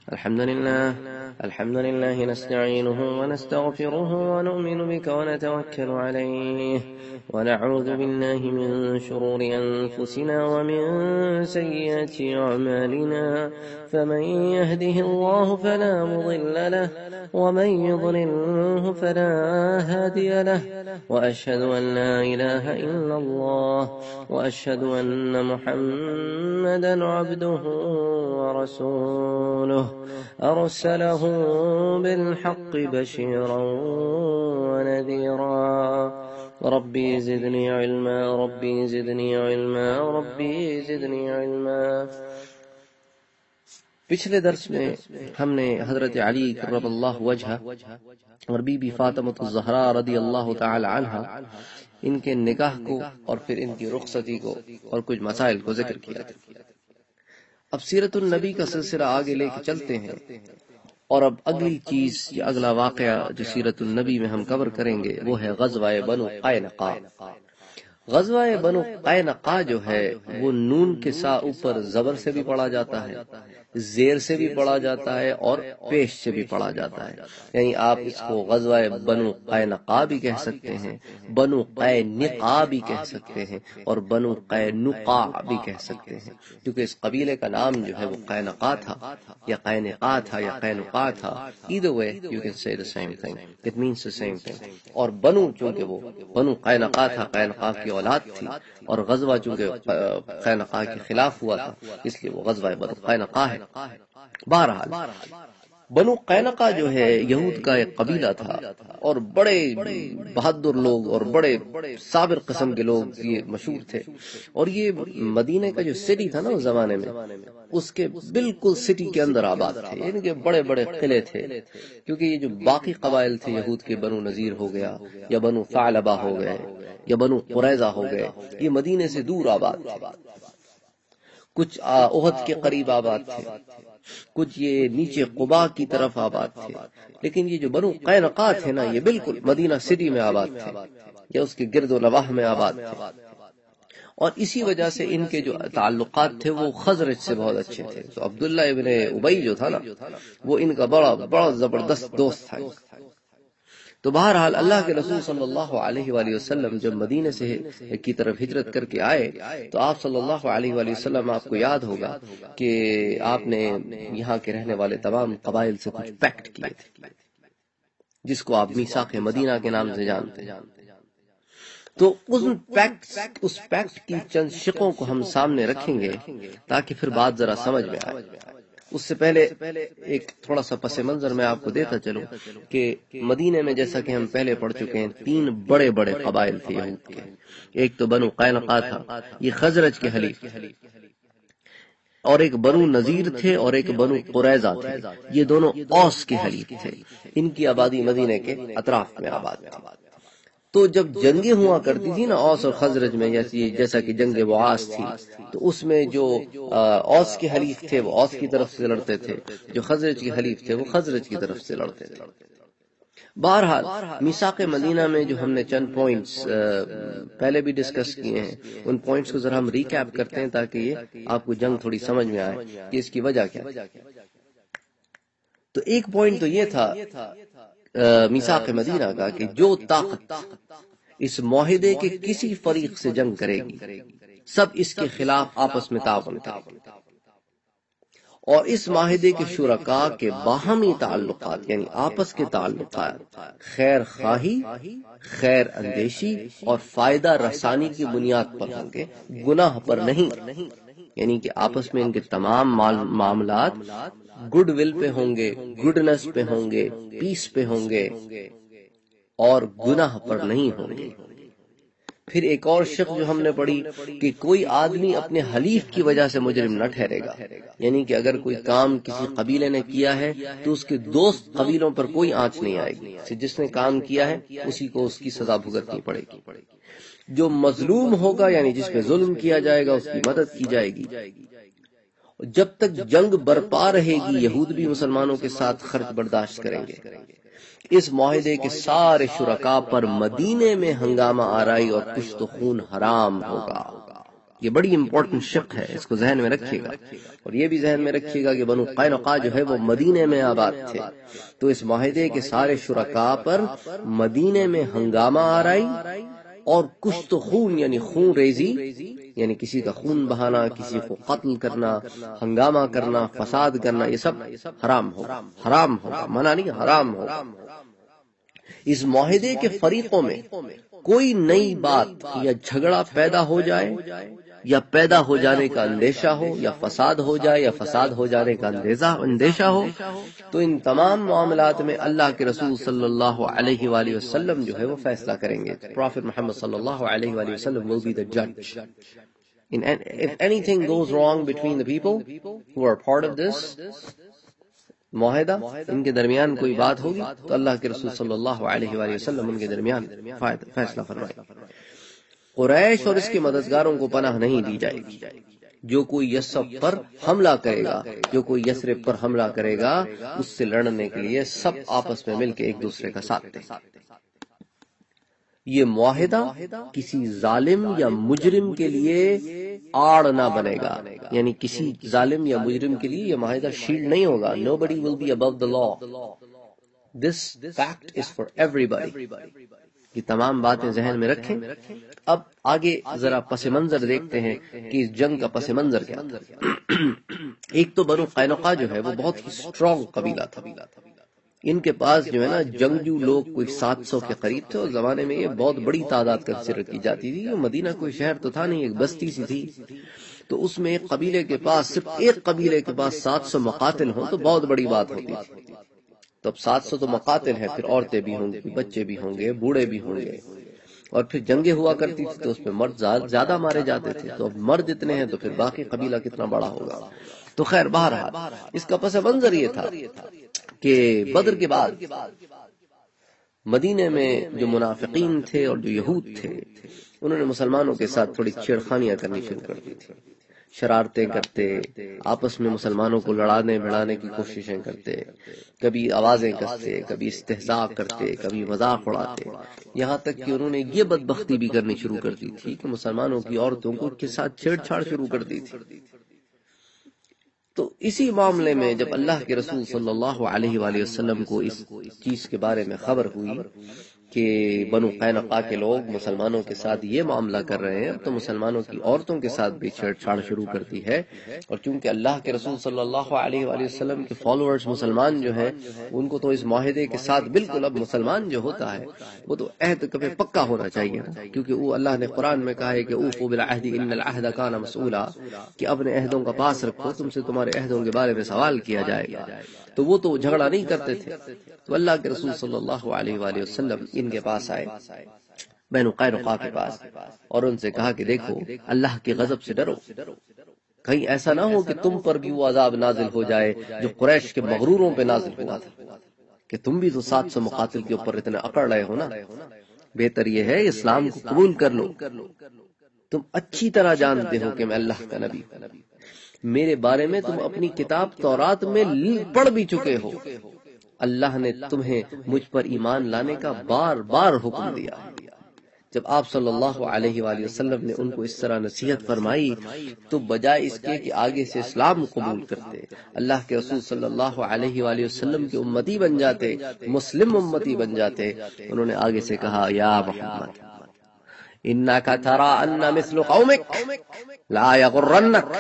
الحمد لله نستعينه ونستغفره ونؤمن بك ونتوكل عليه ونعوذ بالله من شرور أنفسنا ومن سيئات أعمالنا فمن يهده الله فلا مضل له ومن يضلله فلا هادي له وأشهد أن لا إله إلا الله وأشهد أن محمدا عبده ورسوله أرسله بالحق بشيرا ونذيرا ربي زدني علما ربي زدني علما ربي زدني علما۔ پچھلے درس میں ہم نے حضرت علی کرم اللہ وجہہ اور بی بی فاطمۃ الزہراء رضی اللہ تعالی عنہا ان کے نکاح کو اور پھر ان کی رخصتی کو اور کچھ مسائل کو ذکر کیا تھا۔ اب سیرت النبی کا سلسلہ آگے لے کے چلتے ہیں، اور اب اگلی چیز یا اگلا واقعہ جو سیرت النبی میں ہم کور کریں گے وہ ہے غزوہ بنو قینقاع۔ غزوہ بنو قینقاع جو ہے وہ نون کے سا اوپر زبر سے بھی پڑھا جاتا ہے، زیر سے بھی پڑھا جاتا ہے اور پیش سے بھی پڑھا جاتا ہے، یعنی آپ اس کو غزوہ بنو قینقاع بھی کہہ سکتے ہیں، بنو قینقاع بھی کہہ سکتے ہیں اور بنو قینقاع بھی کہہ سکتے ہیں، کیونکہ اس قبیلے کا نام جو ہے وہ قینقاع تھا یا قینقاع تھا یا قینقاع تھا۔ either way you can say the same thing, it means the same thing۔ اور بنو چونکہ وہ بنو قینقاع تھا، قینقاع کی اولاد تھی، اور غزوہ چونکہ قینقاع کے خلاف ہوا تھا اس لیے وہ غزوہ بنو قینقاع ہے۔ بہرحال بنو قینقاع جو ہے یہود کا ایک قبیلہ تھا، اور بڑے بہادر لوگ اور بڑے صابر قسم کے لوگ یہ مشہور تھے، اور یہ مدینہ کا جو سٹی تھا نا اس زمانے میں اس کے بالکل سٹی کے اندر آباد تھے، یعنی کہ بڑے بڑے قلعے تھے، کیونکہ یہ جو باقی قبائل تھے یہود کے، بنو نذیر ہو گیا یا بنو ثعلبہ ہو گئے یا بنو قریظہ ہو گئے، یہ مدینے سے دور آباد تھے، کچھ احد کے قریب آباد تھے، کچھ یہ نیچے قباء کی طرف آباد تھے، لیکن یہ جو بنو قینقاع تھے نا یہ بالکل مدینہ سٹی میں آباد تھے یا اس کے گرد و نواح میں آباد تھے، اور اسی وجہ سے ان کے جو تعلقات تھے وہ خزرج سے بہت اچھے تھے۔ تو عبداللہ ابن ابی جو تھا نا وہ ان کا بڑا زبردست دوست تھا۔ تو بہرحال اللہ کے رسول صلی اللہ علیہ وآلہ وسلم جب مدینے سے کی طرف ہجرت کر کے آئے تو آپ صلی اللہ علیہ وآلہ وسلم، آپ کو یاد ہوگا کہ آپ نے یہاں کے رہنے والے تمام قبائل سے کچھ پیکٹ کیے تھے جس کو آپ میثاق مدینہ کے نام سے جانتے ہیں۔ تو اس پیکٹ کی چند شقوں کو ہم سامنے رکھیں گے تاکہ پھر بات ذرا سمجھ میں آئے۔ اس سے پہلے ایک تھوڑا سا پس منظر میں آپ کو دیتا چلوں کہ مدینے میں جیسا کہ ہم پہلے پڑھ چکے ہیں 3 بڑے بڑے قبائل تھے یہود کے۔ ایک تو بنو قینقاع تھا، یہ خزرج کے حلیف، اور ایک بنو نذیر تھے اور ایک بنو قریظہ تھے، یہ دونوں اوس کے حلیف تھے، ان کی آبادی مدینے کے اطراف میں آباد تھی۔ تو جب جنگیں ہوا کرتی تھی نا اوس اور خزرج میں، جیسا کہ جنگ بعاث تھی، تو اس میں جو اوس کے حلیف تھے وہ اوس کی طرف سے لڑتے تھے، جو خزرج کے حلیف تھے وہ خزرج کی طرف سے لڑتے تھے۔ بہرحال میثاق مدینہ میں جو ہم نے چند پوائنٹس پہلے بھی ڈسکس کیے ہیں، ان پوائنٹس کو ذرا ہم ریکیپ کرتے ہیں تاکہ یہ آپ کو جنگ تھوڑی سمجھ میں آئے کہ اس کی وجہ کیا۔ تو ایک پوائنٹ تو یہ تھا میثاق مدینہ کا کہ جو طاقت اس معاہدے کے کسی فریق سے جنگ کرے گی سب اس کے خلاف آپس میں تعاون کریں گے، اور اس معاہدے کے شرکاء کے باہمی تعلقات یعنی آپس کے تعلقات خیر خواہی، خیر اندیشی اور فائدہ رسانی کی بنیاد پر ہوں گے، گناہ پر نہیں، یعنی کہ آپس میں ان کے تمام معاملات گڈ ول پہ ہوں گے، گڈنس پہ ہوں گے، پیس پہ ہوں گے اور گناہ پر نہیں ہوں گے۔ پھر ایک اور شق جو ہم نے پڑھی کہ کوئی آدمی اپنے حلیف کی وجہ سے مجرم نہ ٹھہرے گا، یعنی کہ اگر کوئی کام کسی قبیلے نے کیا ہے تو اس کے دوست قبیلوں پر کوئی آنچ نہیں آئے گی، جس نے کام کیا ہے اسی کو اس کی سزا بھگتنی پڑے گی۔ جو مظلوم ہوگا یعنی جس پہ ظلم کیا جائے گا اس کی مدد کی جائے گی۔ جب تک جنگ برپا رہے گی یہود بھی مسلمانوں کے ساتھ خرچ برداشت کریں گے۔ اس معاہدے کے سارے شرکاء پر مدینے میں ہنگامہ آرائی اور کشت و خون حرام ہوگا۔ یہ بڑی امپورٹنٹ شق ہے، اس کو ذہن میں رکھیے گا، اور یہ بھی ذہن میں رکھیے گا کہ بنو قینقاع جو ہے وہ مدینے میں آباد تھے، تو اس معاہدے کے سارے شرکاء پر مدینے میں ہنگامہ آرائی اور کچھ تو خون یعنی خون ریزی، یعنی کسی کا خون بہانا، کسی کو قتل کرنا، ہنگامہ کرنا، فساد کرنا، یہ سب حرام ہوگا، حرام ہوگا، منع نہیں، حرام ہوگا۔ اس معاہدے کے فریقوں میں کوئی نئی بات یا جھگڑا پیدا ہو جائے یا پیدا ہو جانے کا اندیشہ ہو، یا فساد ہو جائے یا فساد ہو جانے کا اندیشہ ہو، تو ان تمام معاملات میں اللہ کے رسول صلی اللہ علیہ وآلہ وسلم جو ہے وہ فیصلہ کریں گے۔ پروفٹ محمد صلی اللہ علیہ وآلہ وسلم will be the judge. If anything goes wrong between the people who are part of this معاہدہ، ان کے درمیان کوئی بات ہوگی تو اللہ کے رسول صلی اللہ علیہ وآلہ وسلم ان کے درمیان فیصلہ فرمائے۔ قریش اور اس کے مددگاروں کو پناہ نہیں دی جائے گی۔ جو کوئی یثرب پر حملہ کرے گا، جو کوئی یثرب پر حملہ کرے گا، اس سے لڑنے کے لیے سب آپس میں مل کے ایک دوسرے کا ساتھ دیں۔ یہ معاہدہ کسی ظالم یا مجرم کے لیے آڑ نہ بنے گا، یعنی کسی ظالم یا مجرم کے لیے یہ معاہدہ شیلڈ نہیں ہوگا۔ Nobody will be above the law. This fact is for everybody. یہ تمام باتیں ذہن میں رکھیں۔ اب آگے ذرا پس منظر دیکھتے ہیں کہ اس جنگ کا پس منظر کیا تھا۔ ایک تو بنو قینقاع جو ہے وہ بہت ہی اسٹرانگ قبیلہ تھا، ان کے پاس جو ہے نا جنگجو لوگ کوئی 700 کے قریب تھے، اور زمانے میں یہ بہت بڑی تعداد کنسیڈر کی جاتی تھی۔ یہ مدینہ کوئی شہر تو تھا نہیں، ایک بستی سی تھی، تو اس میں ایک قبیلے کے پاس، صرف ایک قبیلے کے پاس 700 مقاتل ہوں تو بہت بڑی بات ہوتی تھی۔ تو اب 700 تو مقاتل ہیں، پھر عورتیں بھی ہوں گی، بچے بھی ہوں گے، بوڑھے بھی ہوں گے، اور پھر جنگیں ہوا کرتی تھی تو اس میں مرد زیادہ مارے جاتے تھے، تو اب مرد اتنے ہیں تو پھر باقی قبیلہ کتنا بڑا ہوگا۔ تو خیر بہرحال اس کا پس منظر یہ تھا کہ بدر کے بعد مدینے میں جو منافقین تھے اور جو یہود تھے، انہوں نے مسلمانوں کے ساتھ تھوڑی چھیڑخانیاں کرنی شروع کر دی تھی، شرارتیں کرتے، آپس میں مسلمانوں کو لڑانے بھڑانے کی کوششیں کرتے، کبھی آوازیں کستے، کبھی استہزاء کرتے، کبھی مذاق اڑاتے، یہاں تک کہ انہوں نے یہ بدبختی بھی کرنی شروع کر دی تھی کہ مسلمانوں کی عورتوں کو کے ساتھ چھیڑ چھاڑ شروع کر دی تھی۔ تو اسی معاملے میں جب اللہ کے رسول صلی اللہ علیہ وآلہ وسلم کو اس چیز کے بارے میں خبر ہوئی کہ بنو قینقاع کے لوگ مسلمانوں کے ساتھ یہ معاملہ کر رہے ہیں، تو مسلمانوں کی عورتوں کے ساتھ بھی چھیڑ چھاڑ شروع کر دی ہے، اور چونکہ اللہ کے رسول صلی اللہ علیہ وآلہ وسلم کے فالوورز مسلمان جو ہیں، ان کو تو اس معاہدے کے ساتھ بالکل، اب مسلمان جو ہوتا ہے وہ تو عہد کبھی پکا ہونا چاہیے، کیونکہ وہ اللہ نے قرآن میں کہا ہے کہ اوفوا بالعہد ان العہد کان مسئولا، کہ اپنے عہدوں کا پاس رکھو، تم سے تمہارے عہدوں کے بارے میں سوال کیا جائے گا۔ تو وہ تو جھگڑا نہیں کرتے تھے، تو اللہ کے رسول صلی اللہ علیہ وآلہ وسلم ان کے پاس آئے، بنو قینقاع کے پاس، اور ان سے کہا کہ دیکھو اللہ کے غضب سے ڈرو، کہیں ایسا نہ ہو کہ تم پر بھی وہ عذاب نازل ہو جائے جو قریش کے مغروروں پہ نازل ہوا تھا، کہ تم بھی تو 700 مقاتل کے اوپر اتنے اکڑ رہے ہو نا۔ بہتر یہ ہے اسلام کو قبول کر لو، تم اچھی طرح جانتے ہو کہ میں اللہ کا نبی ہوں، میرے بارے میں تم اپنی کتاب تورات میں پڑھ بھی چکے ہو، اللہ نے تمہیں مجھ پر ایمان لانے کا بار بار حکم دیا۔ جب آپ صلی اللہ علیہ وآلہ وسلم نے ان کو اس طرح نصیحت فرمائی تو بجائے اس کے کہ آگے سے اسلام قبول کرتے، اللہ کے رسول صلی اللہ علیہ وآلہ وسلم کے امتی بن جاتے، مسلم امتی بن جاتے، انہوں نے آگے سے کہا یا محمد انک تری ان مثل قومک لا یغرنک،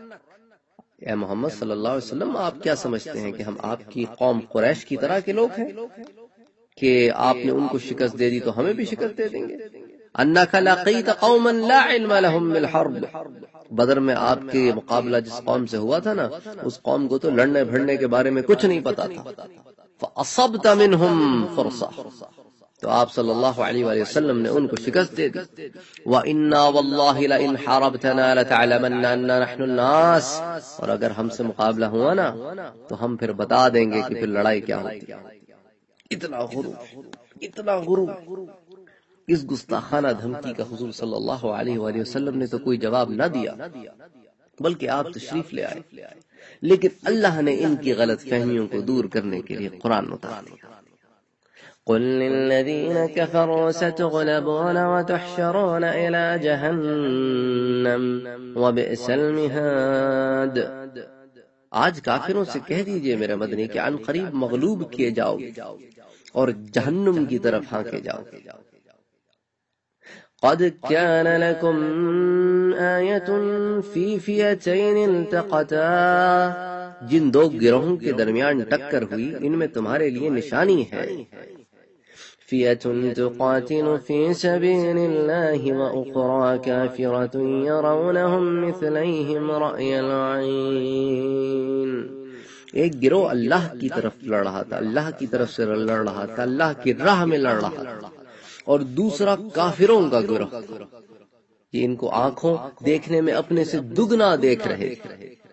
اے محمد صلی اللہ علیہ وسلم آپ کیا سمجھتے ہیں کہ ہم آپ کی قوم قریش کی طرح کے لوگ ہیں کہ آپ نے ان کو شکست دے دی تو ہمیں بھی شکست دے دیں گے؟ انک لقیت قوما لا علم لهم بالحرب، بدر میں آپ کے مقابلہ جس قوم سے ہوا تھا نا، اس قوم کو تو لڑنے بھڑنے کے بارے میں کچھ نہیں پتا تھا، فاصبت منهم فرصہ، تو آپ صلی اللہ علیہ وآلہ وسلم نے ان کو شکست دے دی۔ وَإِنَّا وَاللَّهِ لَإِنْ حَارَبْتَنَا لَتَعْلَمَنَّ أَنَّا نَحْنُ النَّاسِ، اور اگر ہم سے مقابلہ ہوا نا تو ہم پھر بتا دیں گے کہ پھر لڑائی کیا ہوتی ہے۔ اتنا غرور، اتنا غرور، اس گستاخانہ دھمکی کا حضور صلی اللہ علیہ وآلہ وسلم نے تو کوئی جواب نہ دیا، بلکہ آپ تشریف لے آئے، لیکن اللہ نے ان کی غلط فہمیوں کو دور کرنے کے لیے قرآن اتار دیا۔ قل للذین کفروا ستغلبون وتحشرون الی جہنم وبئس المہاد۔ آج کافروں سے کہہ دیجئے میرے مدنی کہ عن قریب مغلوب کیے جاؤ اور جہنم کی طرف ہانکے جاؤ۔ قد كان لكم آیۃ فی فئتین التقتا، جن دو گروہوں کے درمیان ٹکر ہوئی ان میں تمہارے لیے نشانی ہے۔ فئۃ تقاتل فی سبیل اللہ واخری کافرۃ یرونہم مثلیہم رأی العین۔ ایک گروہ اللہ کی طرف لڑ رہا تھا، اللہ کی طرف سے لڑ رہا تھا، اللہ کی راہ میں لڑ رہا تھا، اور دوسرا کافروں کا گروہ، یہ ان کو آنکھوں دیکھنے میں اپنے سے دگنا دیکھ رہے تھے۔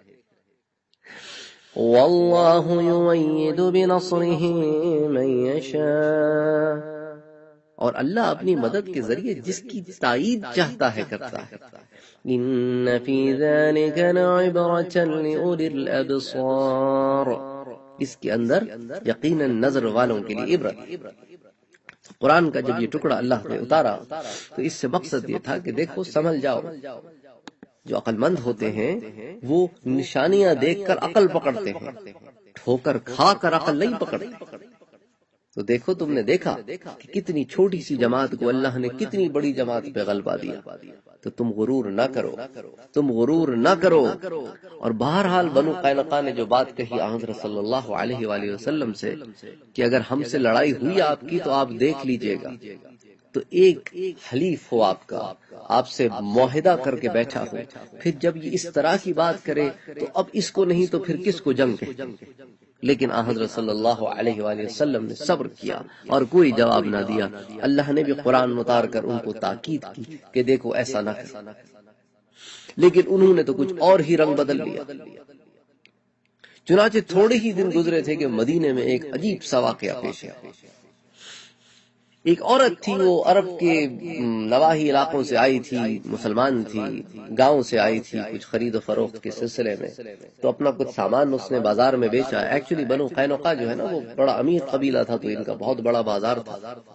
واللہ یؤید بنصرہ من یشاء، اور اللہ اپنی مدد کے ذریعے جس کی تائید چاہتا ہے کرتا ہے۔ ان فی ذلک لعبرۃ لأولی الابصار، اس کے اندر یقیناً نظر والوں کے لیے عبرت۔ قرآن کا جب یہ ٹکڑا اللہ نے اتارا تو اس سے مقصد یہ تھا کہ دیکھو سنبھل جاؤ، جو عقل مند ہوتے ہیں وہ نشانیاں دیکھ کر عقل پکڑتے ہیں، ٹھوکر کھا کر عقل نہیں پکڑتے۔ تو دیکھو تم نے دیکھا کہ کتنی چھوٹی سی جماعت کو اللہ نے کتنی بڑی جماعت پہ غلبہ دیا، تو تم غرور نہ کرو، تم غرور نہ کرو۔ اور بہرحال بنو قینقاع نے جو بات کہی حضرت صلی اللہ علیہ وآلہ وسلم سے کہ اگر ہم سے لڑائی ہوئی آپ کی تو آپ دیکھ لیجئے گا، تو ایک حلیف ہو آپ کا، آپ سے معاہدہ کر کے بیٹھا ہو، پھر جب یہ اس طرح کی بات کرے تو اب اس کو نہیں تو پھر کس کو جنگ کہتے ہیں۔ لیکن حضرت صلی اللہ علیہ وآلہ وسلم نے صبر کیا اور کوئی جواب نہ دیا۔ اللہ نے بھی قرآن اتار کر ان کو تاکید کی کہ دیکھو ایسا نہ کرو، لیکن انہوں نے تو کچھ اور ہی رنگ بدل لیا۔ چنانچہ تھوڑے ہی دن گزرے تھے کہ مدینے میں ایک عجیب سا واقعہ پیش آیا۔ ایک عورت تھی، وہ عرب کے نواحی علاقوں سے آئی تھی، مسلمان تھی، گاؤں سے آئی تھی کچھ خرید و فروخت کے سلسلے میں، تو اپنا کچھ سامان اس نے بازار میں بیچا۔ ایکچولی بنو قینقاع جو ہے نا وہ بڑا امیر قبیلہ تھا، تو ان کا بہت بڑا بازار تھا،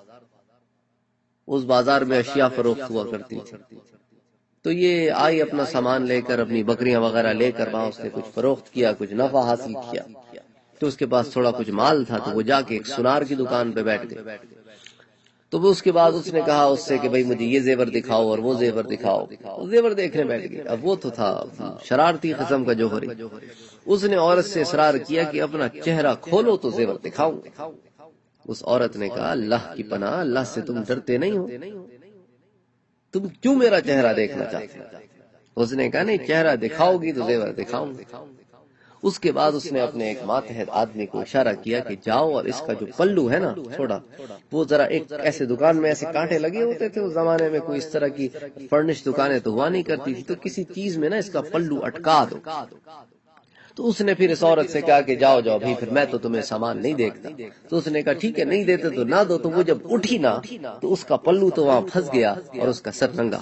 اس بازار میں اشیاء فروخت ہوا کرتی تھی۔ تو یہ آئی اپنا سامان لے کر، اپنی بکریاں وغیرہ لے کر، وہاں اس نے کچھ فروخت کیا، کچھ نفع حاصل کیا، تو اس کے پاس تھوڑا کچھ مال تھا، تو وہ جا کے ایک سنار کی دکان پہ بیٹھ گئے۔ تو وہ اس کے بعد اس نے کہا اس سے کہ بھئی مجھے یہ زیور دکھاؤ اور وہ زیور دکھاؤ، وہ زیور دیکھنے بیٹھ گئے۔ اب وہ تو تھا شرارتی قسم کا جوہری، اس نے عورت سے اصرار کیا کہ اپنا چہرہ کھولو تو زیور دکھاؤں۔ اس عورت نے کہا اللہ کی پناہ، اللہ سے تم ڈرتے نہیں ہو، تم کیوں میرا چہرہ دیکھنا چاہتے ہو؟ اس نے کہا نہیں، چہرہ دکھاؤ گی تو زیور دکھاؤں گی۔ اس کے بعد اس نے اپنے ایک ماتحت آدمی کو اشارہ کیا کہ جاؤ اور اس کا جو پلو ہے نا چھوڑا، وہ ذرا ایک ایسے دکان میں ایسے کانٹے لگے ہوتے تھے، اس زمانے میں کوئی اس طرح کی فرنش دکانیں تو ہوا نہیں کرتی تھی، تو کسی چیز میں نا اس کا پلو اٹکا دو۔ تو اس نے پھر اس عورت سے کہا کہ جاؤ جاؤ بھائی، پھر میں تو تمہیں سامان نہیں دیکھتا۔ تو اس نے کہا ٹھیک ہے، نہیں دیتے تو نہ دو۔ تو وہ جب اٹھی نا تو اس کا پلو تو وہاں پھنس گیا اور اس کا سر ننگا۔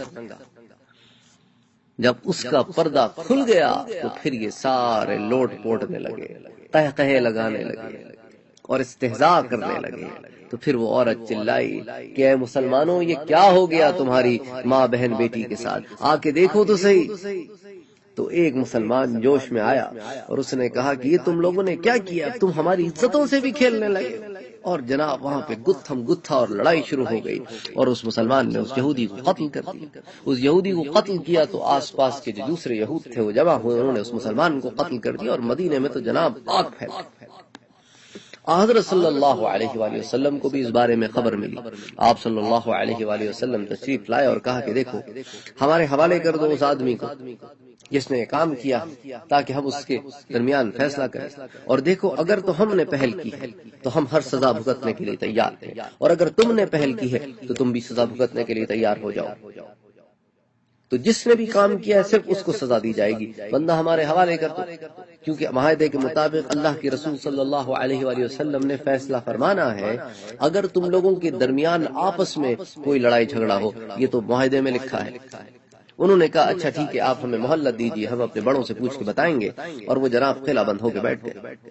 جب اس کا پردہ کھل گیا تو پھر یہ سارے لوٹ پوٹنے لگے، قہقہے لگانے لگے اور استہزاء کرنے لگے۔ تو پھر وہ عورت چلائی کہ اے مسلمانوں، یہ کیا ہو گیا تمہاری ماں بہن بیٹی کے ساتھ، آ کے دیکھو تو صحیح۔ تو ایک مسلمان جوش میں آیا اور اس نے کہا کہ یہ تم لوگوں نے کیا کیا، تم ہماری عزتوں سے بھی کھیلنے لگے۔ اور جناب وہاں پہ گتھم گتھا اور لڑائی شروع ہو گئی، اور اس مسلمان نے اس یہودی کو قتل کر دیا۔ اس یہودی کو قتل کیا تو آس پاس کے جو دوسرے یہود تھے وہ جمع ہوئے، انہوں نے اس مسلمان کو قتل کر دیا، اور مدینے میں تو جناب آگ پھیل گئی۔ حضرت صلی اللہ علیہ وآلہ وسلم کو بھی اس بارے میں خبر ملی۔ آپ صلی اللہ علیہ وآلہ وسلم تشریف لائے اور کہا کہ دیکھو ہمارے حوالے کر دو اس آدمی کو جس نے کام کیا، تاکہ ہم اس کے درمیان فیصلہ کریں، اور دیکھو اگر تو ہم نے پہل کی ہے تو ہم ہر سزا بھگتنے کے لیے تیار ہیں، اور اگر تم نے پہل کی ہے تو تم بھی سزا بھگتنے کے لیے تیار ہو جاؤ۔ تو جس نے بھی کام کیا ہے صرف اس کو سزا دی جائے گی، بندہ ہمارے حوالے کر دو، کیونکہ معاہدے کے مطابق اللہ کے رسول صلی اللہ علیہ وآلہ وسلم نے فیصلہ فرمانا ہے اگر تم لوگوں کے درمیان آپس میں کوئی لڑائی جھگڑا ہو، یہ تو معاہدے میں لکھا ہے۔ انہوں نے کہا اچھا ٹھیک ہے، آپ ہمیں مہلت دیجیے، ہم اپنے بڑوں سے پوچھ کے بتائیں گے، اور وہ جناب قلعہ بند ہو کے بیٹھ گئے۔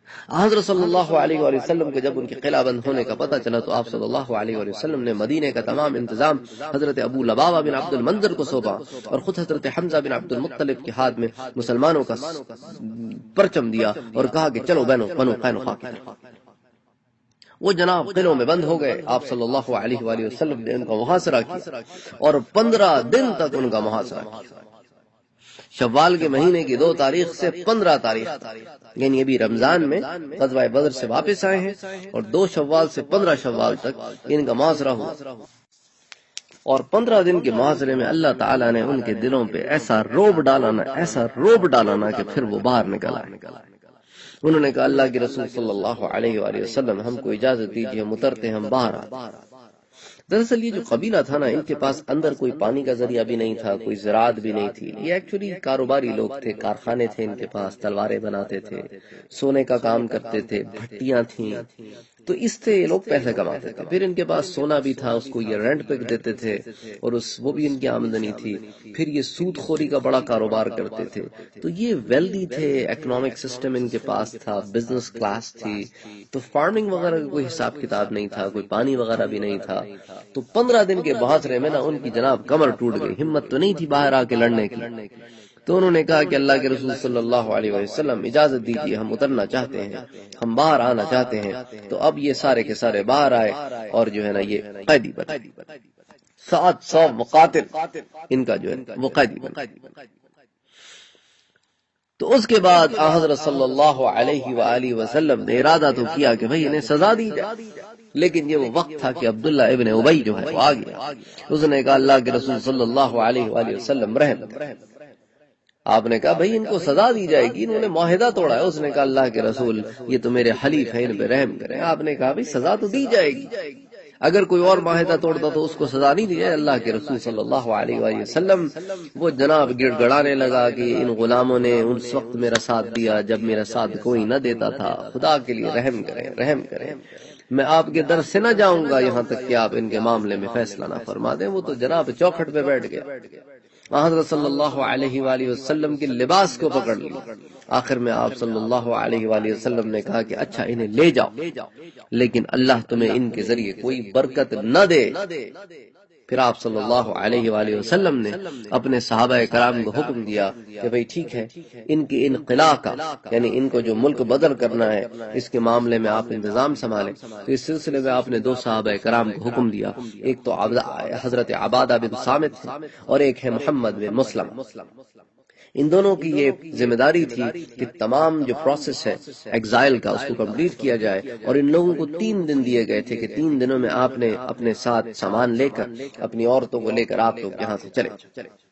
حضرت صلی اللہ علیہ وآلہ وسلم کو جب ان کی قلعہ بند ہونے کا پتہ چلا تو آپ صلی اللہ علیہ وآلہ وسلم نے مدینے کا تمام انتظام حضرت ابو لبابہ بن عبد المنذر کو سونپا اور خود حضرت حمزہ بن عبد المطلب کے ہاتھ میں مسلمانوں کا پرچم دیا اور کہا کہ چلو بنو قینقاع کی طرف۔ وہ جناب قلعوں میں بند ہو گئے۔ آپ صلی اللہ علیہ وآلہ وسلم نے ان کا محاصرہ کیا اور 15 دن تک ان کا محاصرہ کیا۔ شوال کے مہینے کی 2 تاریخ سے 15 تاریخ یعنی ابھی رمضان میں غزوہ بدر سے واپس آئے ہیں اور 2 شوال سے 15 شوال تک ان کا محاصرہ ہوا، اور 15 دن کے محاصرے میں اللہ تعالیٰ نے ان کے دلوں پہ ایسا روب ڈالانا کہ پھر وہ باہر نکل آئے۔ انہوں نے کہا اللہ کے رسول صلی اللہ علیہ وآلہ وسلم ہم کو اجازت دیجیے، ہم اترتے، ہم باہر آتے۔ دراصل یہ جو قبیلہ تھا نا، ان کے پاس اندر کوئی پانی کا ذریعہ بھی نہیں تھا، کوئی زراعت بھی نہیں تھی، یہ ایکچولی کاروباری لوگ تھے، کارخانے تھے ان کے پاس، تلواریں بناتے تھے، سونے کا کام کرتے تھے، بھٹیاں تھیں، تو اس سے یہ لوگ پیسے کماتے تھے۔ پھر ان کے پاس سونا بھی تھا، اس کو یہ رینٹ پہ دیتے تھے اور وہ بھی ان کی آمدنی تھی۔ پھر یہ سود خوری کا بڑا کاروبار کرتے تھے، تو یہ ویلدی تھے، اکنامک سسٹم ان کے پاس تھا، بزنس کلاس تھی، تو فارمنگ وغیرہ کا کوئی حساب کتاب نہیں تھا، کوئی پانی وغیرہ بھی نہیں تھا۔ تو 15 دن کے محاصرے میں نا ان کی جناب کمر ٹوٹ گئی، ہمت تو نہیں تھی باہر آ کے لڑنے کی۔ تو انہوں نے کہا کہ اللہ کے رسول صلی اللہ علیہ وسلم اجازت دیجیے، ہم اترنا چاہتے ہیں، ہم باہر آنا چاہتے ہیں۔ تو اب یہ سارے کے سارے باہر آئے اور جو ہے نا یہ قیدی بنے، 700 مقاتل ان کا جو ہے وہ قیدی بنے۔ تو اس کے بعد حضرت صلی اللہ علیہ وآلہ وسلم نے ارادہ تو کیا کہ بھئی انہیں سزا دی جائے، لیکن یہ وہ وقت تھا کہ عبداللہ ابن ابی جو ہے وہ آ گیا۔ اس نے کہا اللہ کے رسول صلی اللہ علیہ وآلہ وسلم رحم کریں۔ آپ نے کہا بھئی ان کو سزا دی جائے گی، انہوں نے معاہدہ توڑا ہے۔ اس نے کہا اللہ کے رسول یہ تو میرے حلیف ہیں، ان پہ رحم کریں۔ آپ نے کہا بھئی سزا تو دی جائے گی، اگر کوئی اور معاہدہ توڑتا تو اس کو سزا نہیں دی جائے۔ اللہ کے رسول صلی اللہ علیہ وآلہ وسلم وہ جناب گڑ گڑانے لگا کہ ان غلاموں نے اس وقت میرا ساتھ دیا جب میرا ساتھ کوئی نہ دیتا تھا، خدا کے لیے رحم کریں، رحم کریں۔ میں آپ کے در سے نہ جاؤں گا یہاں تک کہ آپ ان کے معاملے میں فیصلہ نہ فرما دیں۔ وہ تو جناب چوکھٹ پہ بیٹھ گیا، حضرت صلی اللہ علیہ وآلہ وسلم کے لباس کو پکڑ لیا۔ آخر میں آپ صلی اللہ علیہ وآلہ وسلم نے کہا کہ اچھا انہیں لے جاؤ، لیکن اللہ تمہیں ان کے ذریعے کوئی برکت نہ دے۔ پھر آپ صلی اللہ علیہ وآلہ وسلم نے اپنے صحابہ کرام کو حکم دیا کہ بھئی ٹھیک ہے، ان کی انقلاع کا یعنی ان کو جو ملک بدر کرنا ہے اس کے معاملے میں آپ انتظام سنبھالیں۔ تو اس سلسلے میں آپ نے 2 صحابہ کرام کو حکم دیا، ایک تو حضرت عبادہ بن صامت اور ایک ہے محمد بن مسلم۔ ان دونوں کی یہ ذمہ داری تھی کہ تمام جو پروسیس ہے ایگزائل کا اس کو کمپلیٹ کیا جائے، اور ان لوگوں کو 3 دن دیے گئے تھے کہ 3 دنوں میں آپ نے اپنے ساتھ سامان لے کر، اپنی عورتوں کو لے کر آپ لوگ یہاں سے چلے۔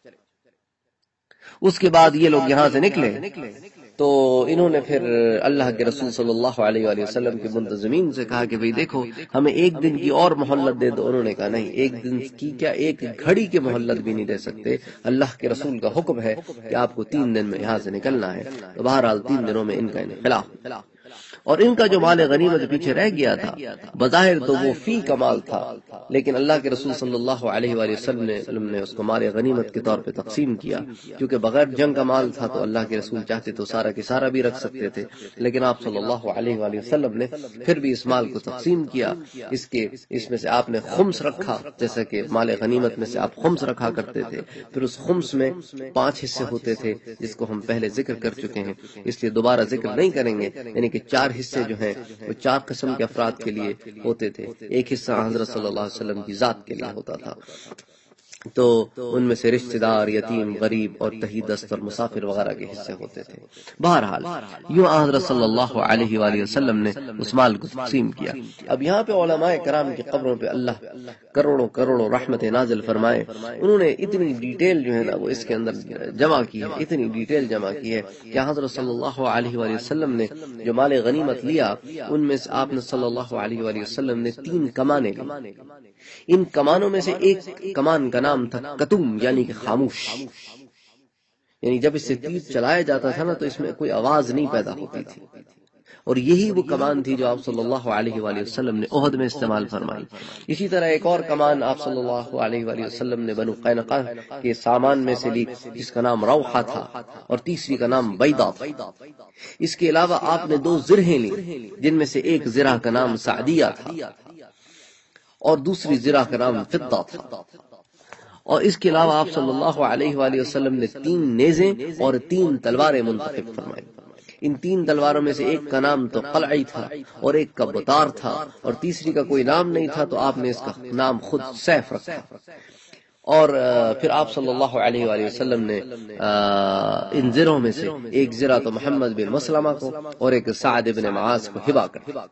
اس کے بعد یہ لوگ یہاں سے نکلے تو انہوں نے پھر اللہ کے رسول صلی اللہ علیہ وآلہ وسلم کے منتظمین سے کہا کہ بھئی دیکھو ہمیں 1 دن کی اور مہلت دے دو۔ انہوں نے کہا نہیں، 1 دن کی کیا، 1 گھڑی کی مہلت بھی نہیں دے سکتے، اللہ کے رسول کا حکم ہے کہ آپ کو 3 دن میں یہاں سے نکلنا ہے۔ تو بہرحال 3 دنوں میں ان کا انخلاء، اور ان کا جو مال غنیمت پیچھے رہ گیا تھا بظاہر تو وہ فی کا مال تھا، لیکن اللہ کے رسول صلی اللہ علیہ وآلہ وسلم نے اس کو مال غنیمت کے طور پہ تقسیم کیا، کیونکہ بغیر جنگ کا مال تھا تو اللہ کے رسول چاہتے تو سارا کے سارا بھی رکھ سکتے تھے، لیکن آپ صلی اللہ علیہ وآلہ وسلم نے پھر بھی اس مال کو تقسیم کیا۔ اس میں سے آپ نے خمس رکھا، جیسا کہ مال غنیمت میں سے آپ خمس رکھا کرتے تھے، پھر اس خمس میں 5 حصے ہوتے تھے جس کو ہم پہلے ذکر کر چکے ہیں، اس لیے دوبارہ ذکر نہیں کریں گے، یعنی کہ 4 حصے جو ہیں وہ 4 قسم کے افراد کے لیے ہوتے تھے۔ ایک حصہ حضرت صلی اللہ علیہ وسلم کی ذات کے لیے ہوتا تھا، تو ان میں سے رشتہ دار، یتیم، غریب اور تہی دست اور مسافر وغیرہ کے حصے ہوتے تھے۔ بہرحال یوں حضرت صلی اللہ علیہ وآلہ وسلم نے اس مال کو تقسیم کیا۔ اب یہاں پہ علماء کرام کی قبروں پہ اللہ کروڑوں کروڑوں رحمت نازل فرمائے، انہوں نے اتنی ڈیٹیل جو ہے نا وہ اس کے اندر جمع کی ہے، اتنی ڈیٹیل جمع کی ہے کہ حضرت صلی اللہ علیہ وآلہ وسلم نے جو مال غنیمت لیا ان میں سے آپ نے صلی اللہ علیہ وآلہ وسلم نے 3 کمانیں لی۔ ان کمانوں میں سے ایک کمان کا نام تھا کتوم، یعنی کہ خاموش، یعنی جب اس سے تیر چلایا جاتا تھا نا تو اس میں کوئی آواز نہیں پیدا ہوتی تھی، اور یہی وہ کمان تھی جو آپ صلی اللہ علیہ وآلہ وسلم نے احد میں استعمال فرمائی۔ اسی طرح ایک اور کمان آپ صلی اللہ علیہ وآلہ وسلم نے بنو قینقاع کے سامان میں سے لی جس کا نام روحہ تھا اور تیسری کا نام بیضہ تھا۔ اس کے علاوہ آپ نے 2 زرہیں لی جن میں سے ایک زرہ کا نام سعدیہ تھا اور دوسری زرہ کا نام فضہ تھا۔ اور اس کے علاوہ آپ صلی اللہ علیہ وآلہ وسلم نے 3 نیزیں اور 3 تلواریں منتخب فرمائی۔ ان 3 تلواروں میں سے ایک کا نام تو قلعی تھا اور ایک کا بطار تھا اور تیسری کا کوئی نام نہیں تھا، تو آپ نے اس کا نام خود سیف رکھا۔ اور پھر آپ صلی اللہ علیہ وآلہ وسلم نے ان زروں میں سے ایک زرہ تو محمد بن مسلمہ کو اور ایک سعد بن معاذ کو ہبہ کر دیا۔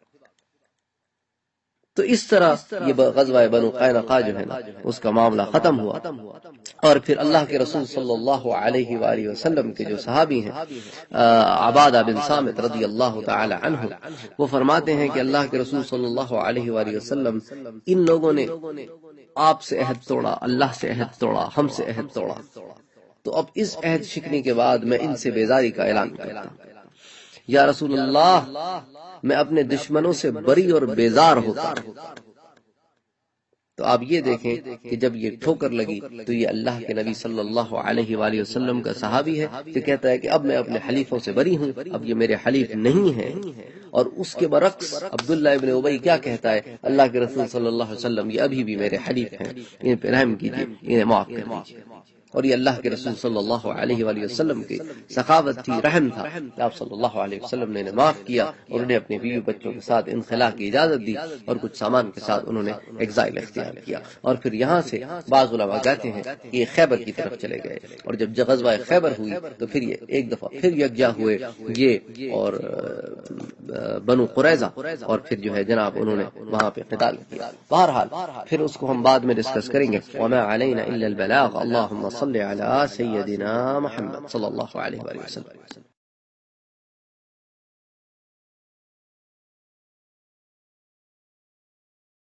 تو اس طرح یہ غزوہ بنو قینقاع جو ہے نا اس کا معاملہ ختم ہوا۔ اور پھر اللہ کے رسول صلی اللہ علیہ وآلہ وسلم کے جو صحابی ہیں عبادہ بن صامت رضی اللہ تعالی عنہ، وہ فرماتے ہیں کہ اللہ کے رسول صلی اللہ علیہ وآلہ وسلم ان لوگوں نے آپ سے عہد توڑا، اللہ سے عہد توڑا، ہم سے عہد توڑا، تو اب اس عہد شکنی کے بعد میں ان سے بیزاری کا اعلان کرتا ہوں۔ یا رسول اللہ، میں اپنے دشمنوں سے بری اور بیزار ہوتا ہوں۔ تو آپ یہ دیکھیں کہ جب یہ ٹھوکر لگی تو یہ اللہ کے نبی صلی اللہ علیہ وآلہ وسلم کا صحابی ہے جو کہتا ہے کہ اب میں اپنے حلیفوں سے بری ہوں، اب یہ میرے حلیف نہیں ہیں۔ اور اس کے برعکس عبداللہ ابن ابی کیا کہتا ہے؟ اللہ کے رسول صلی اللہ علیہ وسلم یہ ابھی بھی میرے حلیف ہیں، ان پہ رحم کیجیے، انہیں معاف کر دیجیے۔ اور یہ اللہ کے رسول صلی اللہ علیہ وآلہ وسلم کی سخاوت تھی، رحم تھا کہ آپ صلی اللہ علیہ وسلم نے انہیں معاف کیا اور انہیں اپنے بیوی بچوں کے ساتھ انخلا کی اجازت دی اور کچھ سامان کے ساتھ انہوں نے ایگزائل اختیار کیا۔ اور پھر یہاں سے بعض علماء کہتے ہیں کہ یہ خیبر کی طرف چلے گئے، اور جب غزوہ خیبر ہوئی تو پھر یہ ایک دفعہ پھر یکجا ہوئے، یہ اور بنو قریظہ، اور پھر جو ہے جناب انہوں نے وہاں پہ قتال کیا۔ بہرحال پھر اس کو ہم بعد میں ڈسکس کریں گے۔ وما علینا الا البلاغ، اللہم صل علی سیدنا محمد صلی اللہ علیہ وآلہ وسلم۔